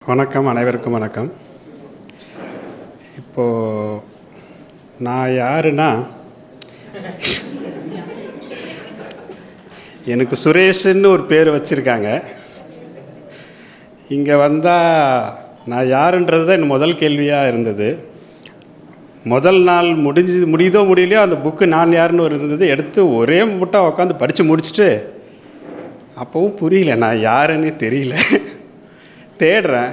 வணக்கம், அனைவருக்கும் வணக்கம். இப்போது நான் யாருன்னா, எனக்கு சுரேஷுன்னு ஒரு பேர் வச்சுருக்காங்க. இங்கே வந்தால் நான் யாருன்றது தான் என் முதல் கேள்வியாக இருந்தது. முதல் நாள் முடியுதோ முடியலையோ அந்த புக்கு நான் யாருன்னு ஒரு இருந்தது. எடுத்து ஒரே முட்டாக உட்காந்து படித்து முடிச்சுட்டு அப்போவும் புரியல, நான் யாருன்னு தெரியல. தேடுறேன்,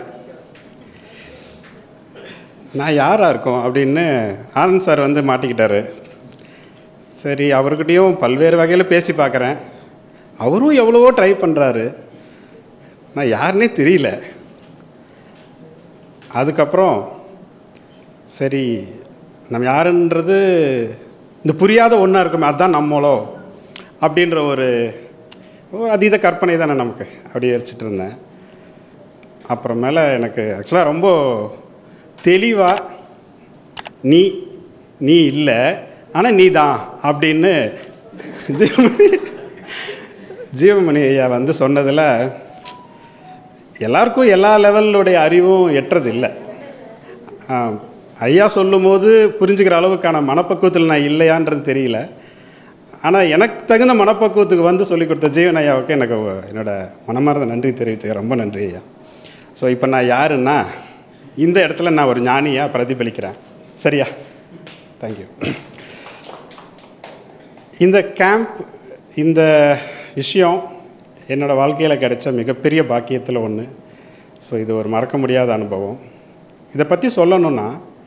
நான் யாராக இருக்கோம் அப்படின்னு. ஆனந்த் சார் வந்து மாட்டிக்கிட்டார். சரி, அவர்கிட்டையும் பல்வேறு வகையில் பேசி பார்க்குறேன். அவரும் எவ்வளவோ ட்ரை பண்ணுறாரு. நான் யாருன்னே தெரியல. அதுக்கப்புறம் சரி, நம்ம யாருன்றது இந்த புரியாத ஒன்றா இருக்குமே, அதுதான் நம்மளோ அப்படின்ற ஒரு அதீத கற்பனை தானே நமக்கு. அப்படி யோசிச்சுட்டு இருந்தேன். அப்புறமேல எனக்கு ஆக்சுவலாக ரொம்ப தெளிவாக நீ இல்லை, ஆனால் நீ தான் அப்படின்னு ஜீவமணி ஐயா வந்து சொன்னதில் எல்லாருக்கும் எல்லா லெவலுடைய அறிவும் எட்டுறது இல்லை. ஐயா சொல்லும் போது புரிஞ்சுக்கிற அளவுக்கான மனப்பக்குவத்தில் நான் இல்லையான்றது தெரியல. ஆனால் எனக்கு தகுந்த மனப்பக்குவத்துக்கு வந்து சொல்லிக் கொடுத்த ஜீவன் ஐயாவுக்கு எனக்கு என்னோடய மனமார்ந்த நன்றி தெரிவித்துக்கிறேன். ரொம்ப நன்றி ஐயா. ஸோ இப்போ நான் யாருன்னா, இந்த இடத்துல நான் ஒரு ஞானியாக பிரதிபலிக்கிறேன். சரியா? தேங்க்யூ. இந்த கேம்ப், இந்த விஷயம் என்னோடய வாழ்க்கையில் கிடைச்ச மிகப்பெரிய பாக்கியத்தில் ஒன்று. ஸோ இது ஒரு மறக்க முடியாத அனுபவம். இதை பற்றி சொல்லணுன்னா,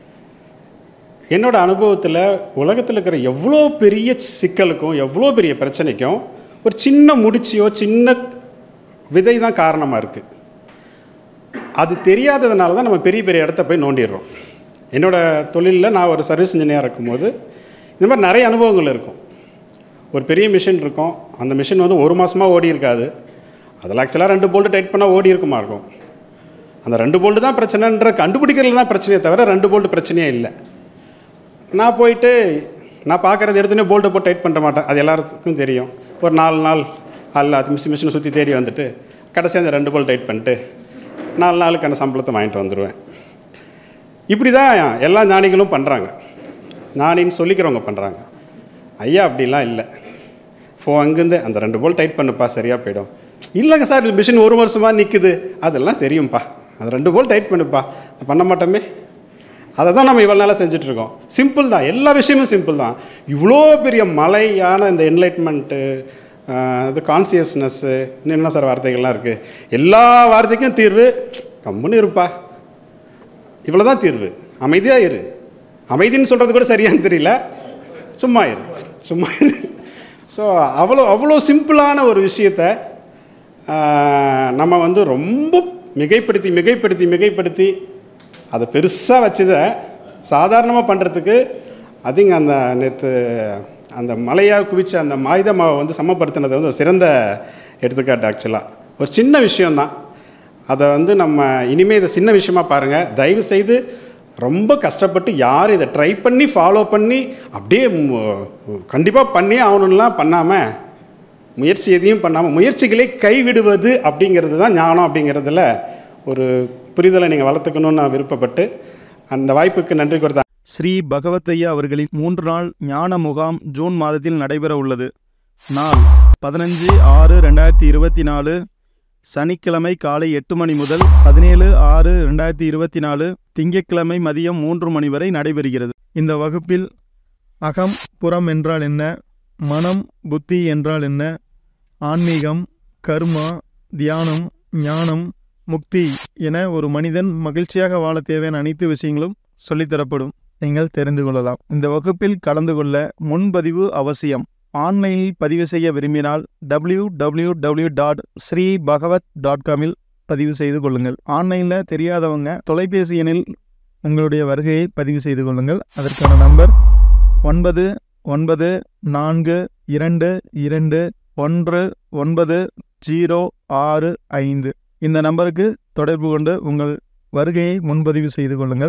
என்னோடய அனுபவத்தில் உலகத்தில் இருக்கிற எவ்வளோ பெரிய சிக்கலுக்கும் எவ்வளோ பெரிய பிரச்சனைக்கும் ஒரு சின்ன முடிச்சியோ சின்ன விதை தான் காரணமாக இருக்குது. அது தெரியாததுனால தான் நம்ம பெரிய பெரிய இடத்த போய் நோண்டிடுறோம். என்னோடய தொழிலில் நான் ஒரு சர்வீஸ் இன்ஜினியராக இருக்கும்போது இந்த மாதிரி நிறைய அனுபவங்கள் இருக்கும். ஒரு பெரிய மிஷின் இருக்கும். அந்த மிஷின் வந்து ஒரு மாதமாக ஓடி இருக்காது. அதில் ஆக்சுவலாக 2 போல்ட்டு டைட் பண்ணால் ஓடி இருக்குமா இருக்கும். அந்த 2 போல்ட்டு தான் பிரச்சனைன்ற கண்டுபிடிக்கிறது தான் பிரச்சனையே தவிர 2 போல்ட்டு பிரச்சனையே இல்லை. நான் போயிட்டு நான் பார்க்குறது எடுத்துனே போல்ட்டை போட்டு டைட் பண்ண மாட்டேன். அது எல்லாருக்கும் தெரியும். ஒரு 4 நாள் அல்ல அது மிஷினை சுற்றி தேடி வந்துட்டு கடைசியாக அந்த 2 போல்ட் டைட் பண்ணிட்டு 4 நாளுக்கான சம்பளத்தை வாங்கிட்டு வந்துடுவேன். இப்படி தான் எல்லா ஞானிகளும் பண்ணுறாங்க. ஞானின்னு சொல்லிக்கிறவங்க பண்ணுறாங்க. ஐயா அப்படிலாம் இல்லை. அங்கேருந்து அந்த 2 போல்ட் டைட் பண்ணுப்பா, சரியாக போயிடும். இல்லைங்க சார், மிஷின் 1 வருஷமாக நிற்குது. அதெல்லாம் தெரியும்ப்பா, அது 2 போல்ட் டைட் பண்ணுப்பா. பண்ண மாட்டோமே. அதை தான் நம்ம இவ்வளோ நாளாக செஞ்சிட்ருக்கோம். சிம்பிள் தான், எல்லா விஷயமும் சிம்பிள் தான். இவ்வளோ பெரிய மலையான இந்த என்லைட்மெண்ட்டு, அது கான்சியஸ்னஸ்ஸு, இன்னும் என்ன சார் வார்த்தைகள்லாம் இருக்குது. எல்லா வார்த்தைக்கும் தீர்வு கம்முன்னு இருப்பா, இவ்வளோ தான் தீர்வு. அமைதியாக இரு. அமைதின்னு சொல்கிறது கூட சரியானு தெரியல. சும்மா இரு. ஸோ அவ்வளோ சிம்பிளான ஒரு விஷயத்தை நம்ம வந்து ரொம்ப மிகைப்படுத்தி அதை பெருசாக வச்சதை சாதாரணமாக பண்ணுறதுக்கு அதிங்க அந்த நேற்று அந்த மலையாக குவிச்ச அந்த மாயுத மாவை வந்து சமப்படுத்தினதை வந்து ஒரு சிறந்த எடுத்துக்காட்டு. ஆக்சுவலாக ஒரு சின்ன விஷயந்தான். அதை வந்து நம்ம இனிமேல் இதை சின்ன விஷயமாக பாருங்கள். தயவுசெய்து ரொம்ப கஷ்டப்பட்டு யார் இதை ட்ரை பண்ணி ஃபாலோ பண்ணி அப்படியே கண்டிப்பாக பண்ணியே ஆகணும்லாம் பண்ணாமல், முயற்சி எதையும் பண்ணாமல் முயற்சிகளை கைவிடுவது அப்படிங்கிறது தான் ஞானம். அப்படிங்கிறதுல ஒரு புரிதலை நீங்கள் வளர்த்துக்கணும்னு நான் விருப்பப்பட்டு அந்த வாய்ப்புக்கு நன்றி கொடுத்தேன். ஸ்ரீ பகவத்தையா அவர்களின் 3 நாள் ஞான முகாம் ஜூன் மாதத்தில் நடைபெற உள்ளது. நாள் 15/6/2024, சனிக்கிழமை காலை 8 மணி முதல் 17/6/2024 திங்கட்கிழமை மதியம் 3 மணி வரை நடைபெறுகிறது. இந்த வகுப்பில் அகம் புறம் என்றால் என்ன, மனம் புத்தி என்றால் என்ன, ஆன்மீகம், கர்மா, தியானம், ஞானம், முக்தி என ஒரு மனிதன் மகிழ்ச்சியாக வாழ தேவையான அனைத்து விஷயங்களும் சொல்லித்தரப்படும். நீங்கள் தெரிந்து கொள்ளலாம். இந்த வகுப்பில் கலந்து கொள்ள முன்பதிவு அவசியம். ஆன்லைனில் பதிவு செய்ய விரும்பினால் www.sreebhagavat.com பதிவு செய்து கொள்ளுங்கள். ஆன்லைனில் தெரியாதவங்க தொலைபேசி எண்ணில் உங்களுடைய வருகையை பதிவு செய்து கொள்ளுங்கள். அதற்கான நம்பர் 9942219065. இந்த நம்பருக்கு தொடர்பு கொண்டு உங்கள் வருகையை முன்பதிவு செய்து கொள்ளுங்கள்.